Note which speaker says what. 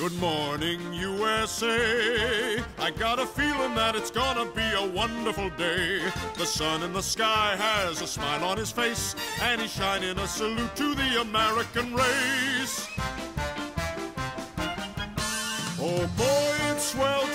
Speaker 1: Good morning, USA. I got a feeling that it's gonna be a wonderful day. The sun in the sky has a smile on his face, and he's shining a salute to the American race. Oh boy, it's swell